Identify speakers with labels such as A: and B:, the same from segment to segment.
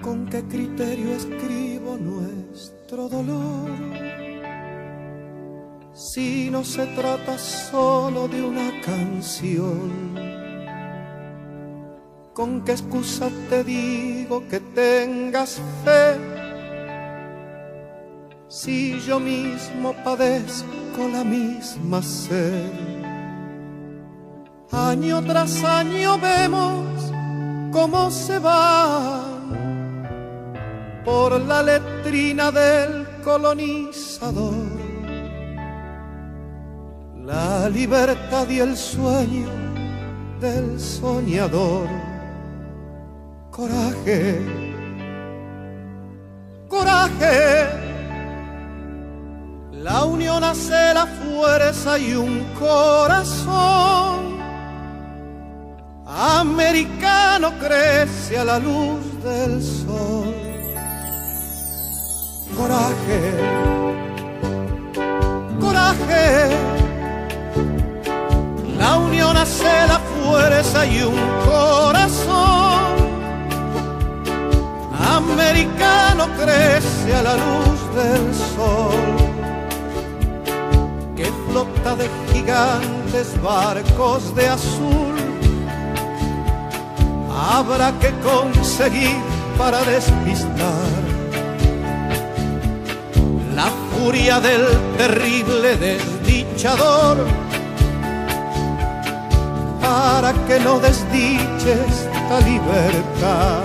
A: ¿Con qué criterio escribo nuestro dolor? Si no se trata solo de una canción, ¿con qué excusa te digo que tengas fe? Si yo mismo padezco la misma sed. Año tras año vemos cómo se van por la letrina del colonizador la libertad y el sueño del soñador. Coraje, coraje, la unión hace la fuerza y un corazón americano crece a la luz del sol. Coraje, coraje, la unión hace la fuerza y un corazón americano crece a la luz del sol, que flota de gigantes barcos de azul. Habrá que conseguir para despistar la furia del terrible desdichador, para que no desdiche esta libertad.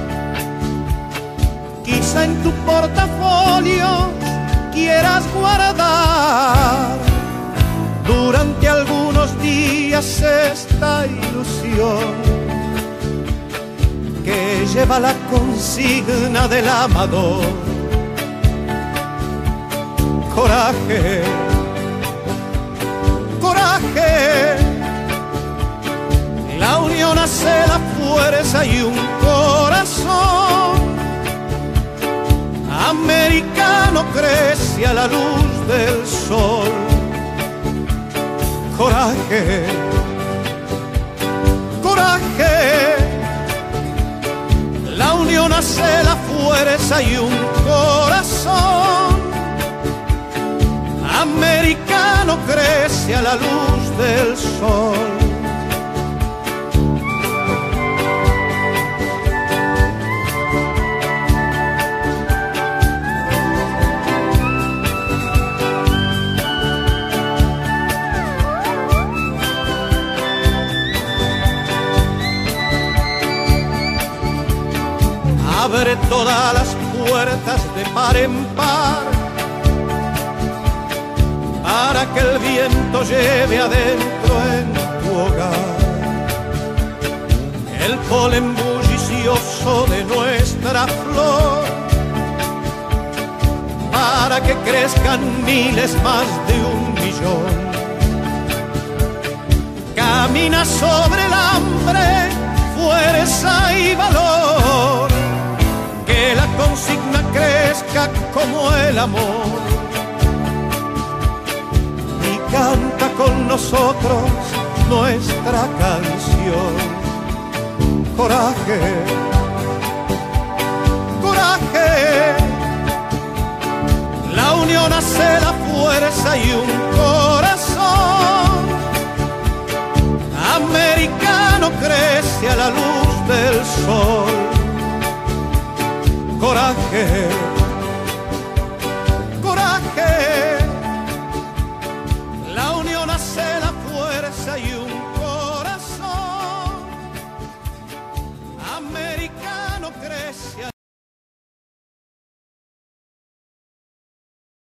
A: Quizá en tu portafolio quieras guardar durante algunos días esta ilusión que lleva la consigna del amador. Coraje, coraje, la unión hace la fuerza y un corazón americano crece a la luz del sol. Coraje, coraje, la unión hace la fuerza y un corazón americano crece a la luz del sol. Abre todas las puertas de par en par para que el viento lleve adentro en tu hogar el polen bullicioso de nuestra flor, para que crezcan miles más de 1.000.000. Camina sobre el hambre, fuerza y valor, que la consigna crezca como el amor. Y canta con nosotros nuestra canción. Coraje, coraje, la unión hace la fuerza y un corazón americano crece a la luz del sol. Coraje, coraje, la unión hace la fuerza y un corazón americano crece.